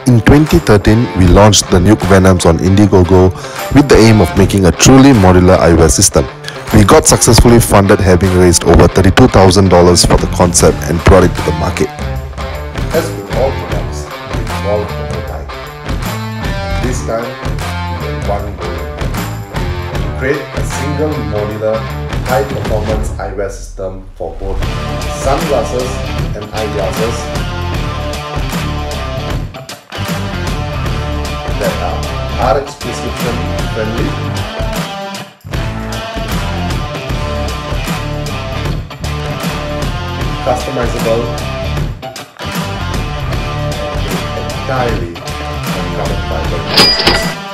In 2013, we launched the Nuke Venoms on Indiegogo with the aim of making a truly modular eyewear system. We got successfully funded, having raised over $32,000 for the concept and brought it to the market. As with all products, we evolved over time. This time, we had one goal: to create a single modular, high-performance eyewear system for both sunglasses and eyeglasses that are RX prescription friendly, customizable, and entirely from carbon fiber.